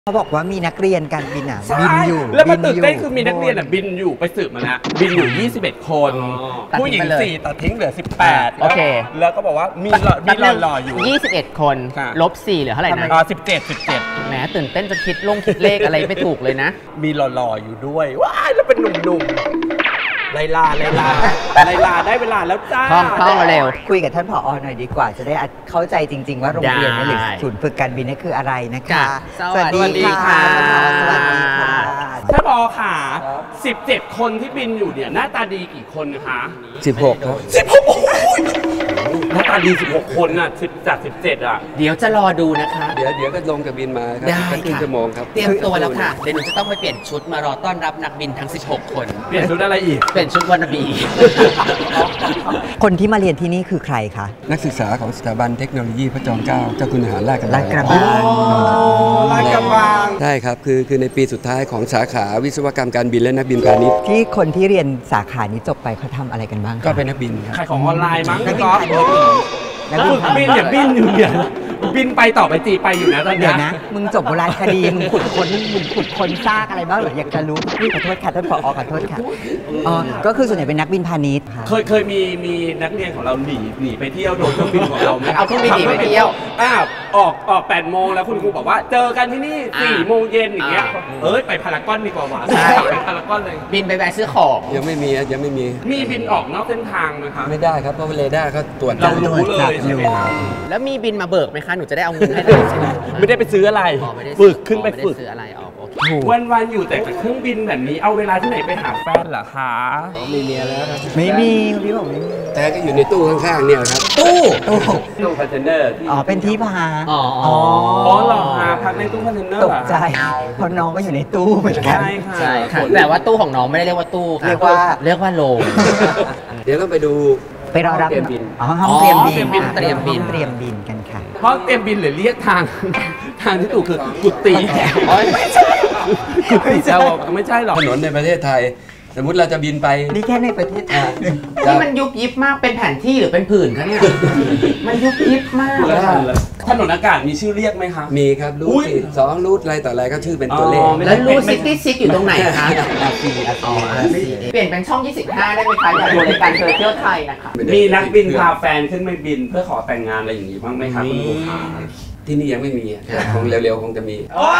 เขาบอกว่ามีนักเรียนการบินบินอยู่แล้วมันตื่นเต้นคือมีนักเรียนบินอยู่ไปสืบมาแล้วบินอยู่21คนผู้หญิง4ตัดทิ้งเหลือ18 โอเคแล้วก็บอกว่ามีหล่ออยู่ 21คนลบ4เหลือเท่าไหร่นะ 17 แหมตื่นเต้นจนคิดเลขอะไรไม่ถูกเลยนะมีหล่ออยู่ด้วยว้ายแล้วเป็นหนุ่มไลลาได้เวลาแล้วจ้าท่องเร็วคุยกับท่านผอ.หน่อยดีกว่าจะได้เข้าใจจริงๆว่าโรงเรียนหรือศูนย์ฝึกการบินนี่คืออะไรนะคะสวัสดีค่ะสวัสดีค่ะท่านผอ.ค่ะ17คนที่บินอยู่เนี่ยหน้าตาดีกี่คนคะ 16ครับหน้าตาดี16คนน่ะจาก17อ่ะเดี๋ยวจะรอดูนะคะเดี๋ยวก็ลงกับบินมาครับครึ่งชั่วโมงครับเตรียมตัวแล้วค่ะเดี๋ยวหนูจะต้องไปเปลี่ยนชุดมารอต้อนรับนักบินทั้ง16คนเปลี่ยนชุดอะไรอีกเปลี่ยนชุดวานาบีคนที่มาเรียนที่นี่คือใครคะนักศึกษาของสถาบันเทคโนโลยีพระจอมเกล้าเจ้าคุณทหารราชกระบังใช่ครับคือในปีสุดท้ายของสาขาวิศวกรรมการบินและนักบินพาณิชย์ที่คนที่เรียนสาขานี้จบไปเขาทำอะไรกันบ้างก็เป็นนักบินครับขายของออนไลน์มั้งนักบินบินอยู่เนี่ยบินไปต่อไปจีไปอยู่นะตอนนี้นะมึงจบโบราณคดีมึงขุดค้นซากอะไรบ้างหรืออยากจะรู้ขอโทษค่ะท่านผอ.ขอโทษค่ะอ๋อก็คือส่วนใหญ่เป็นนักบินพาณิชย์เคยมีนักเรียนของเราหนีไปเที่ยวโดนเครื่องบินของเราไหมเอาเครื่องบินหนีไปเที่ยวออก8 โมงแล้วคุณครูบอกว่าเจอกันที่นี่4 โมงเย็นอย่างเงี้ยไปพารากอนดีกว่าใช่ไปพารากอนเลยบินไปแวะซื้อของยังไม่มีมีบินออกนอกเส้นทางไหมคะไม่ได้ครับเพราะเรดาร์เขาตรวจเรารู้เลยใช่ไหมแล้วมีบินมาเบิกไหมคะหนูจะได้เอาเงินให้เลยใช่ไหมไม่ได้ไปซื้ออะไรฝึกขึ้นไปฝึกซื้ออะไรวันอยู่แต่กับเครื่องบินแบบนี้เอาเวลาที่ไหนไปหาแฟนเหรอคะมีเมียแล้วครับไม่มีพี่บอกไม่มีแต่ก็อยู่ในตู้ข้างๆเนี่ยครับตู้คอนเทนเนอร์เป็นที่พักอ๋อเหรอคะพักในตู้คอนเทนเนอร์ตกใจเพราะน้องก็อยู่ในตู้เหมือนกันใช่ค่ะแต่ว่าตู้ของน้องไม่ได้เรียกว่าตู้เรียกว่าโรงเดี๋ยวต้องไปดูไปรอรับบินห้องเตรียมบินกันค่ะห้องเตรียมบินหรือเรียกทางที่ถูกคือกุฏิไม่ใช่หรอกถนนในประเทศไทยสมมุติเราจะบินไปนี่แค่ในประเทศไทยนี่มันยุบยิบมากเป็นแผนที่หรือเป็นผื่นคะเนี่ยมันยุบยิบมากถนนอากาศมีชื่อเรียกไหมคะมีครับรูท2รูทอะไรต่ออะไรก็ชื่อเป็นตัวเลขแล้วรูท66อยู่ตรงไหนคะเปลี่ยนเป็นช่อง25ได้ไหมคะอยากดูรายการเที่ยวไทยนะคะมีนักบินพาแฟนขึ้นไปบินเพื่อขอแต่งงานอะไรอย่างนี้บ้างไหมคะคุณครูคะที่นี่ยังไม่มีคงเร็วๆคงจะมี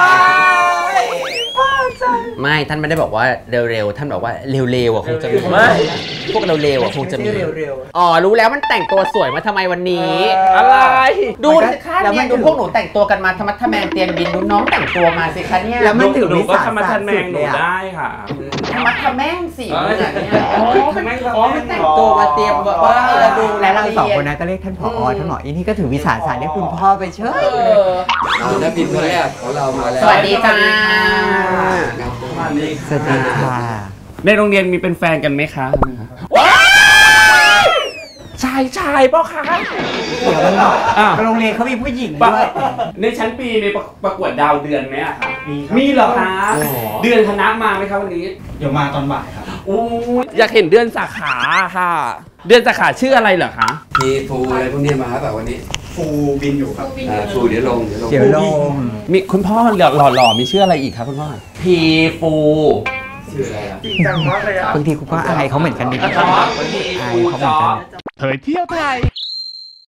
ไม่ท่านไม่ได้บอกว่าเร็วๆท่านบอกว่าเร็วๆคงจะมีพวกเร็วๆคงจะมีอ๋อรู้แล้วมันแต่งตัวสวยมาทำไมวันนี้อะไรดูสิคะเนี่ยดูพวกหนูแต่งตัวกันมาธรรมะทแมงเตียนบินดูน้องแต่งตัวมาสิคะเนี่ยแล้วมันถือวิสาธรรมะทแมงหนูได้ค่ะธรรมะทแมงสิเนี่ยมันแต่งตัวมาเตรียมว่าดูและเราสองคนนั้นก็เรียกท่านผอ.ท่านหมอนี่ก็ถือวิสาสะเรียกคุณพ่อไปเชิญนักบินคนแรกของเรามาแล้วสวัสดีจ้าสวัสดีค่ะในโรงเรียนมีเป็นแฟนกันไหมคะชายเปล่าคะโรงเรียนเขามีผู้หญิงด้วยในชั้นปีในประกวดดาวเดือนไหมอะคะมีเหรอคะเดือนคณะมาไหมคะวันนี้เดี๋ยวมาตอนบ่ายครับอยากเห็นเดือนสาขาค่ะเดือนสาขาชื่ออะไรเหรอคะมีฟูอะไรพวกนี้มาหรือเปล่าวันนี้ฟูบินอยู่ครับฟูเดี๋ยวลงมีคุณพ่อหล่อมีชื่ออะไรอีกครับคุณพ่อพีฟูชื่ออะไรอ่ะบางทีคุณพ่ออายเขาเหมือนกันนิดนึงบางทีฟูจอเผยเที่ยวไทย